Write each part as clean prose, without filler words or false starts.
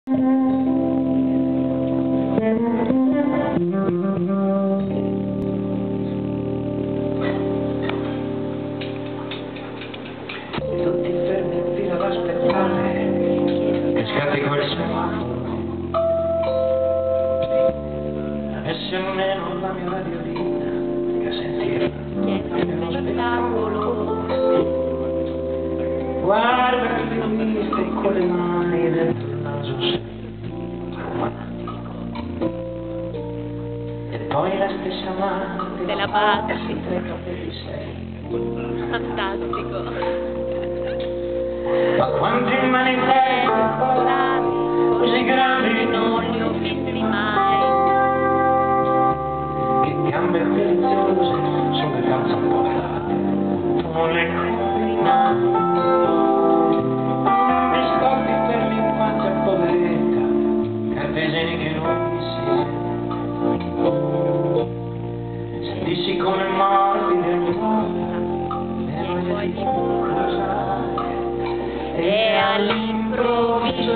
Tutti fermi in fila ad aspettare che scatti quel semaforo avesse almeno la mia radiolina che sentiva nello spettacolo. Guarda che li ho visti con le mani dentro il naso romantico e poi la stessa mano della base tra i capelli sei. Fantastico. Ma quanti manifesti così grandi Non li ho visti mai. che gambe deliziose sulle calze appoggiate tu non le compri mai. Biscotti per l'infanzia poveretta, cartesini che non si sentissi come morbidi ogni volta E all'improvviso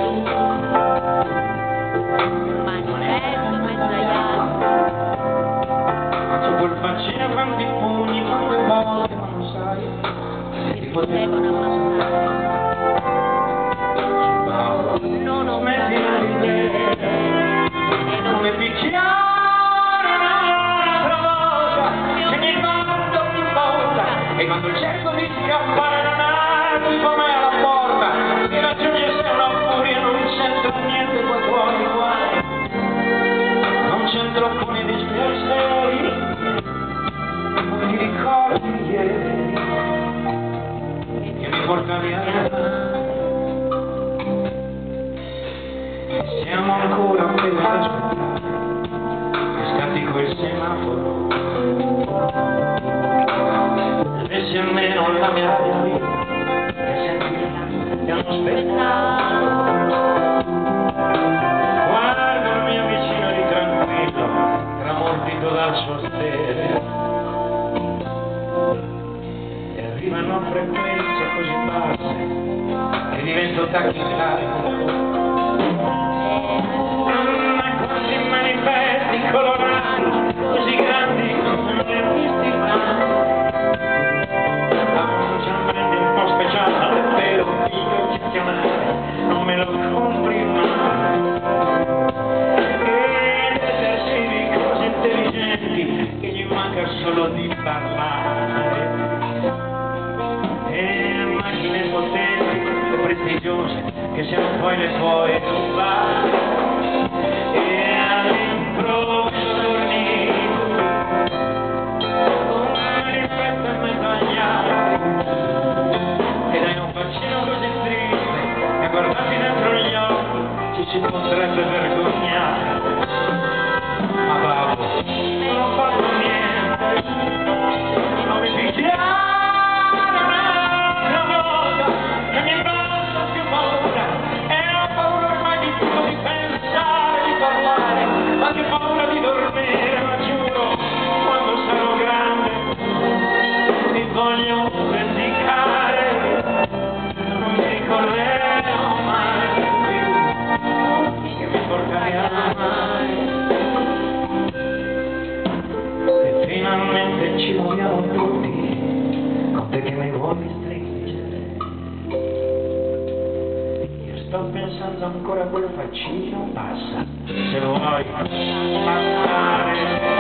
manifesto mezzaiato. su quel faccino quanti pugni, quante volte, ma non sai se ti Potevano ammazzare. Non ho metti la ridere come picchiare un'altra volta che mi mando più paura e quando cerco di scappare non apri come alla porta mi raggiunge sei una furia non c'entra niente qua fuori guai non c'entro con i dispiaceri come ti ricordi ieri che mi portavi a siamo ancora qui ad aspettare che scatti quel semaforo avessi almeno la mia radio che sentirla è uno spettacolo. Guarda il mio vicino di tranquillo tramortito dal suo stereo e arrivano a frequenze così basse che divento tachicardico. Quanti manifesti colorati così grandi non ne ho visti mai. Pronunciamento un po' speciale vero figlio eccezionale non me lo compri mai. Ed esercizi così intelligenti che gli manca solo di parlare. E macchine potenti e prestigiose che siano poi le puoi rubare. Si potrebbe vergognare, ma bravo, non ho fatto niente, non mi picchiare un'altra volta, che mi basta più paura, e ho paura ormai di tutto, di pensare, di parlare, anche paura di dormire, ma giuro, quando sarò grande, ti voglio vendicare, non mi ricorderò mai. E finalmente ci muoviamo tutti con te che mi vuoi stringere. Io sto pensando ancora a quel faccino, passa se vuoi passare.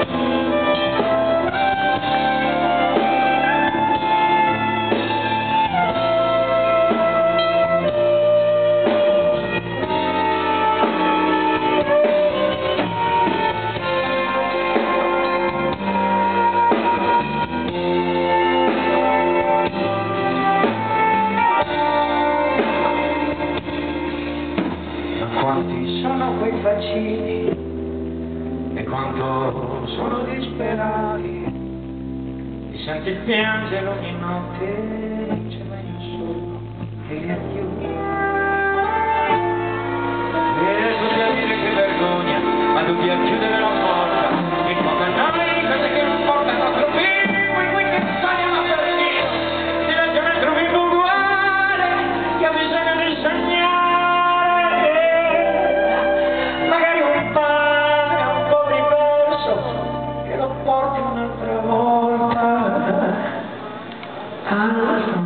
Quanti sono quei faccini e quanto sono disperati, ti senti piangere ogni notte, dice ma io sono che li aiuto. E tutti a dire che vergogna, ma tutti a chiudere la porta, e come a noi cose che non portano a trovare, qui che saliamo a partire, si legge un altro vivo uguale, che ha bisogno di insegnare. Allora,